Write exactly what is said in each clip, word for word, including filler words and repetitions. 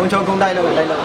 工厂工带了，带了。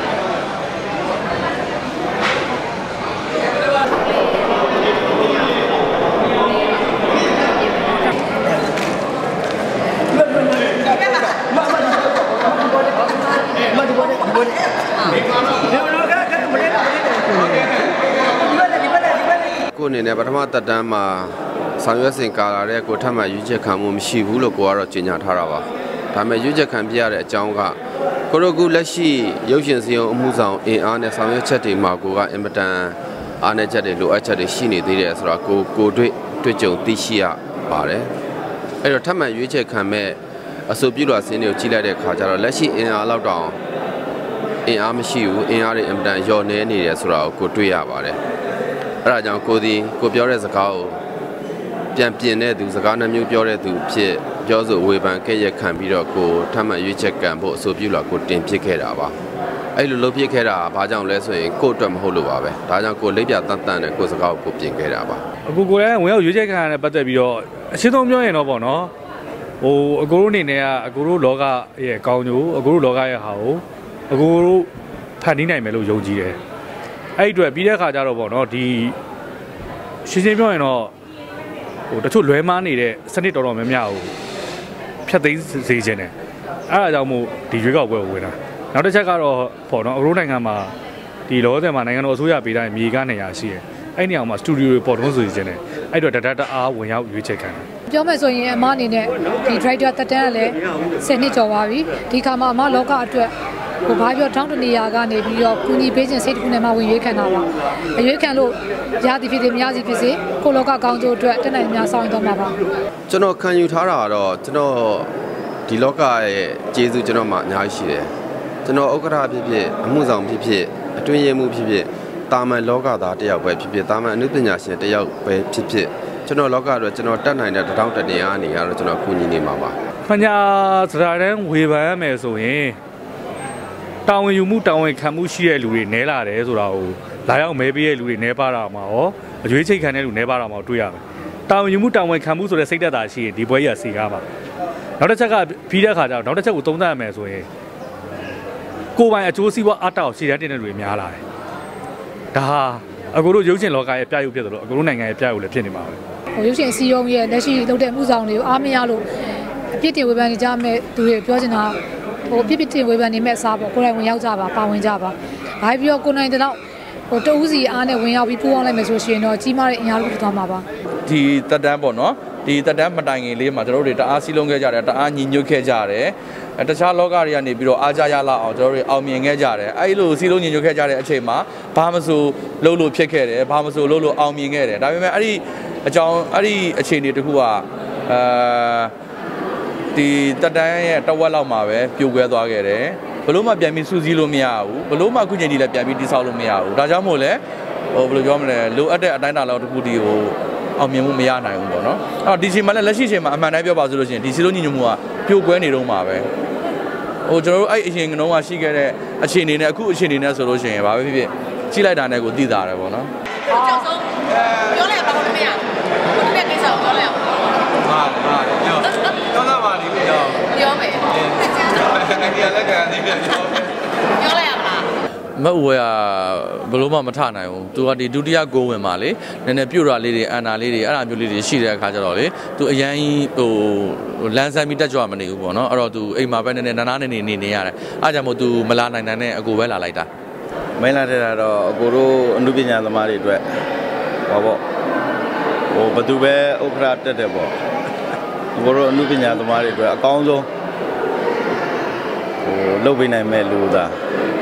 ကိုအနေနဲ့ပထမတက်တန်းမှာဆောင်ရွက်စဉ်ကာလာတဲ့ကိုထပ်မံရွေးချယ်ခံမှုမရှိဘူးလို့ကိုကတော့ကြေညာထားတာပါဒါပေမဲ့ရွေးချယ်ခံပြရတဲ့အကြောင်းကကိုရိုကူလက်ရှိရုပ်ရှင်စည်းရုံးအမှုဆောင်အင်အားနဲ့ဆောင်ရွက်ချက်တွေမှာကိုကအင်မတန်အားနည်းချက်တွေလိုအပ်ချက်တွေရှိနေသေးတယ်ဆိုတော့ကိုကိုတွေ့တွေ့ကြုံသိရှိရပါတယ်အဲ့တော့ထပ်မံရွေးချယ်ခံမဲ့အဆိုပြုလွှာစင်းတွေကိုကြီးလိုက်တဲ့ခါကျတော့လက်ရှိအင်အားလောက်တောင်အင်အားမရှိဘူးအင်အားတွေအင်မတန်လျော့နေနေတယ်ဆိုတာကိုကိုတွေ့ရပါတယ်အဲ့ဒါကြောင့်ကိုဒီကိုပြောတဲ့စကားကိုပြန်ပြင်တဲ့သူစကားနှမျိုးပြောတဲ့သူဖြစ်ပြောဆိုဝေဖန်ခဲ့ရခံပြီးတော့ကိုထပ်မံရွေးချယ်ကံဖို့အဆိုပြုလာကိုတင်ပြခဲ့တာပါအဲ့လိုလုပ်ပြခဲ့တာဘာကြောင့်လဲဆိုရင်ကိုအတွက်မဟုတ်လို့ပါပဲဒါကြောင့်ကိုလိပ်ပြတန်တန်နဲ့ကိုစကားကိုပြင်ခဲ့တာပါအခုကိုလည်းဝင်ရောက်ရွေးချယ်ခံရတဲ့ပတ်သက်ပြီးတော့အရှင်းဆုံးပြောရင်တော့ပေါ့နော်ဟိုအကိုတို့အနေနဲ့ကအကိုတို့လောကရဲ့အကောင်းကျိုးအကိုတို့လောကရဲ့ဟာကိုအကိုတို့ဖန်တီးနိုင်မယ်လို့ယုံကြည်တယ်အဲ့ဒီအတွက်ပြီးတဲ့အခါကျတော့ပေါ့နော်ဒီရှင်းရှင်းပြောရင်တော့ဟိုတချို့လွဲမားနေတဲ့စနစ်တော်တော်များများကိုဖျက်သိမ်းစေခြင်းတယ်အဲ့ဒါကြောင့်မို့ဒီရွေးကောက်ပွဲကိုဝင်တာနောက်တစ်ချက်ကတော့ပေါ့နော်အရိုးနိုင်ငံမှာဒီလောဆယ်မှာနိုင်ငံတော်အစိုးရပေးတိုင်းမြေကနေရာရှိတယ်အဲ့ဒီအောင်မှာစတူဒီယိုပေါ်တွန်းစေခြင်းတယ်အဲ့တော့တဒတ်တအားဝင်ရောက်ရွေးချယ်ခံတယ်ပြောမယ်ဆိုရင်အမအနေနဲ့ဒီ driver တက်တန်းကလည်းဆယ်နှစ်ကျော်ပါပြီဒီခါမှာအမလောကအတွက်ဟိုဘာပြောတောင်းတနေရာကနေပြီးတော့ကုညီပေးခြင်းစိတ်တစ်ခုနဲ့မှဝင်ရွေးခံတာပါအရွေးခံလို့ရသည်ဖြစ်စေမရသည်ဖြစ်စေကိုလောကကောင်းကျိုးအတွက်တက်နိုင်များဆောင်ရွက်သွားမှာပါကျွန်တော်ခံယူထားတာကတော့ကျွန်တော်ဒီလောကရဲ့ကျေးဇူးကျွန်တော်မှအများကြီးရှိတယ်ကျွန်တော်ဥက္ကဋ္ဌဖြစ်ဖြစ်အမှုဆောင်ဖြစ်ဖြစ်အတွင်းရေးမှုဖြစ်ဖြစ်တာမန်လောကသားတယောက်ပဲဖြစ်ဖြစ်တာမန်အနုပညာရှင်တယောက်ပဲဖြစ်ဖြစ်ကျွန်တော်လောကအတွက်ကျွန်တော်တတ်နိုင်တဲ့တောင်းတနေရာအနေကတော့ကျွန်တော်ကူညီနေမှာပါပညာစရာတန်းဝေဖန်ရမယ်ဆိုရင်တာဝန်ယူမှုတာဝန်ခံမှုရှိတဲ့လူတွေနဲလာတယ်ဆိုတာကိုလာရောက်မဲပေးတဲ့လူတွေနဲပါတာမှာရောအကျွေးချိတ်ခံတဲ့လူနဲပါတာမှာတွေ့ရမယ်တာဝန်ယူမှုတာဝန်ခံမှုဆိုတဲ့စိတ်သက်သာရှိရင်ဒီပွဲကြီးကစီကားပါနောက်တစ်ချက်ကပြီးတဲ့အခါကျတော့နောက်တစ်ချက်ကိုသုံးသပ်ရမယ်ဆိုရင်ကိုယ်ပိုင်အကျိုးစီးပွားအတောက်ရှည်တတ်တဲ့တွေများလာတယ်ဒါဟာအကိုတို့ရုပ်ရှင်လောကရဲ့ပြရုပ်ဖြစ်တယ်လို့အကိုတို့နိုင်ငံရဲ့ပြရုပ်လည်းဖြစ်နေပါပဲဟိုရုပ်ရှင်စီယုံရဲ့လက်ရှိလုပ်တဲ့မှုဆောင်တွေကိုအားမရလို့အပြစ်တင်ဝေဖန်နေကြမဲ့သူတွေပြောချင်တာဟိုပြစ်ပြစ်တင်ဝေဖန်နေမဲ့အစားပေါ့ကိုယ်တိုင်ဝင်ရောက်ကြပါပါဝင်ကြပါဘာပြီးတော့ကိုနိုင်တဲ့တော့ဟိုတဦးစီအားနဲ့ဝင်ရောက်ပြီးပူးပေါင်းလိုက်မယ်ဆိုရှင်တော့ကြီးမားတဲ့အင်အားတစ်ခုသွားမှာပါဒီတက်တန်းပေါ့နော်ဒီတက်တန်းမတိုင်ခင်လေးမှာကျွန်တော်တို့တအားစီးလုံးခဲ့ကြတယ်တအားညီညွတ်ခဲ့ကြတယ်တခြားလောကတွေကနေပြီးတော့အားကြရလောက်အောင်ကျွန်တော်တို့အောင်မြင်ခဲ့ကြတယ်အဲ့လိုစီးလုံးညီညွတ်ခဲ့ကြတဲ့အချိန်မှာဘာမဆိုလှုပ်လို့ဖြစ်ခဲ့တယ်ဘာမဆိုလှုပ်လို့အောင်မြင်ခဲ့တယ်ဒါပေမဲ့အဲ့ဒီအကြောင်းအဲ့ဒီအခြေအနေတခုကအာဒီတက်တန်းရဲ့တဝက်လောက်မှာပဲပြိုကွဲသွားခဲ့တယ်ဘလို့မှပြန်ပြီးစူးစီးလို့မရဘူးဘလို့မှအခုချိန်ကြီးလည်းပြန်ပြီးတိဆောက်လို့မရဘူးဒါကြောင့်မို့လဲဟိုဘယ်လိုပြောမလဲလိုအပ်တဲ့အတိုင်းအတာလောက်တခုဒီဟိုအောင်မြင်မှုမရနိုင်ဘူးပေါ့နော်အဲ့တော့ဒီချိန်မှာလည်းလက်ရှိချိန်မှာအမှန်တိုင်းပြောပါဆိုလို့ရှိရင်ဒီစီလုံးညီညွတ်မှုကပြိုကွဲနေတော့မှာပဲဟိုကျွန်တော်တို့အဲ့အရင်ကတော့ရှိခဲ့တဲ့အခြေအနေနဲ့အခုအခြေအနေနဲ့ဆိုလို့ရှိရင်ဘာပဲဖြစ်ဖြစ်ကြီးလိုက်တာနဲ့ကိုသိတာတယ်ပေါ့နော်ကျောက်ဆုံးပြောလိုက်ပါဦးမင်းကိုဒီကိစ္စကိုပြောလိုက်အောင်ဟာဟာပြောပြောလာပါလိမ့်ပြောပြောမယ်အဲ့ဒီလက်ကဒီပြောပြောလိုက်ရမလားမအဝဲဘလို့မှမထနိုင်ဘူးသူကဒီဒုတိယဂိုးဝင်ပါလေနည်းနည်းပြုတ်တာလေးတွေအန်နာလေးတွေအဲ့ဒါမျိုးလေးတွေရှိတဲ့အခါကျတော့လေသူအရန်ဟိုလမ်းဆန်းပြီးတက်ကြွမနေဘူးပေါ့နော်အဲ့တော့သူအိမ်မှာပဲနည်းနည်းနားနားနေနေနေရတယ်အားကြောင့်မို့သူမလာနိုင်နိုင်တဲ့အကိုပဲလာလိုက်တာမင်းလာတဲ့တာတော့အကိုတို့အနုပညာသမားတွေအတွက်ဟောပေါ့ဟိုဘသူပဲဥက္ကဋ္ဌတက်တယ်ပေါ့အကိုတို့အနုပညာသမားတွေအတွက်အကောင်းဆုံးဟိုလုပ်ပေးနိုင်မဲ့လူသား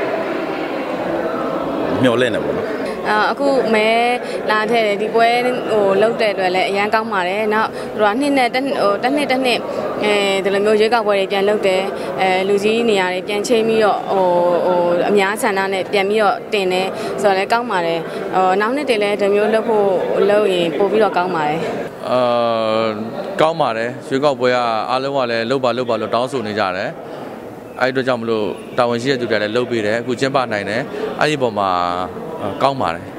မျောလင့်နေပေါ့နော်အခုမဲလာထဲတယ်ဒီပွဲဟိုလောက်တဲ့အတွက်လည်းအရန်ကောင်းပါတယ်နောက်သူကနှစ်နဲ့တစ်ဟိုတစ်နှစ်တစ်နှစ်အဲဒီလိုမျိုးရွေးကောက်ပွဲတွေပြန်လုပ်တယ်အဲလူကြီးနေရာတွေပြန်ချိန်ပြီးတော့ဟိုဟိုအများဆန္ဒနဲ့ပြန်ပြီးတော့တင်တယ်ဆိုတော့လည်းကောင်းပါတယ်ဟိုနောက်နှစ်တည်းလည်းဒီမျိုးလုပ်ဖို့လုပ်ရင်ပို့ပြီးတော့ကောင်းပါတယ်အာကောင်းပါတယ်ရွေးကောက်ပွဲကအားလုံးကလည်းလုပ်ပါလုပ်ပါလို့တောင်းဆိုနေကြတယ်အဲ့အတွက်ကြောင့်မလို့တာဝန်ရှိတဲ့သူတွေလည်းလုပ်ပေးတယ်အခုကျင်းပနိုင်တယ်အဲ့ဒီပုံမှာကောင်းပါတယ်